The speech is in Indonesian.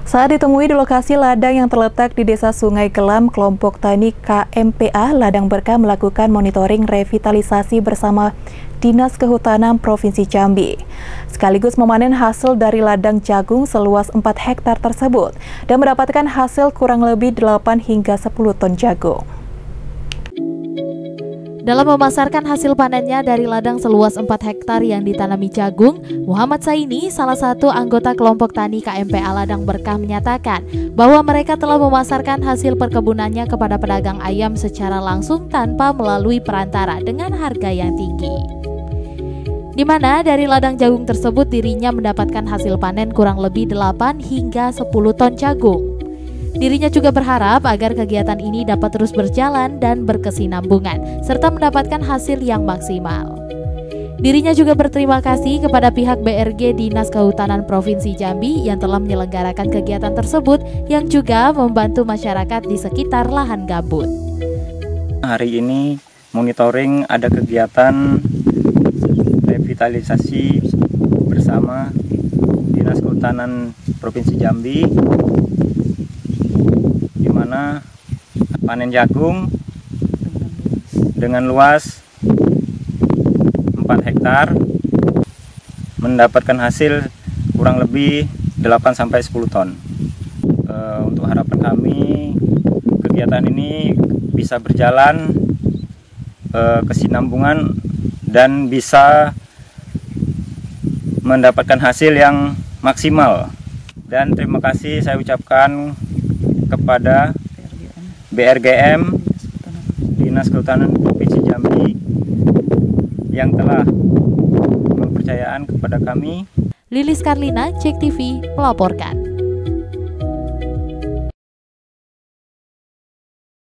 Saat ditemui di lokasi ladang yang terletak di Desa Sungai Kelam, kelompok tani KMPA Ladang Berkah melakukan monitoring revitalisasi bersama Dinas Kehutanan Provinsi Jambi. Sekaligus memanen hasil dari ladang jagung seluas 4 hektar tersebut dan mendapatkan hasil kurang lebih 8 hingga 10 ton jagung. Dalam memasarkan hasil panennya dari ladang seluas 4 hektar yang ditanami jagung, Muhammad Saini, salah satu anggota kelompok tani KMPA Ladang Berkah, menyatakan bahwa mereka telah memasarkan hasil perkebunannya kepada pedagang ayam secara langsung tanpa melalui perantara dengan harga yang tinggi. Di mana dari ladang jagung tersebut dirinya mendapatkan hasil panen kurang lebih 8 hingga 10 ton jagung. Dirinya juga berharap agar kegiatan ini dapat terus berjalan dan berkesinambungan, serta mendapatkan hasil yang maksimal. Dirinya juga berterima kasih kepada pihak BRG Dinas Kehutanan Provinsi Jambi yang telah menyelenggarakan kegiatan tersebut, yang juga membantu masyarakat di sekitar lahan gambut. Hari ini monitoring ada kegiatan revitalisasi bersama Dinas Kehutanan Provinsi Jambi, di mana panen jagung dengan luas 4 hektar mendapatkan hasil kurang lebih 8-10 ton. Untuk harapan kami kegiatan ini bisa berjalan kesinambungan dan bisa mendapatkan hasil yang maksimal. Dan terima kasih saya ucapkan kepada BRGM Dinas Kehutanan Provinsi Jambi yang telah mempercayaan kepada kami. Lilis Karlina, Cek TV, melaporkan.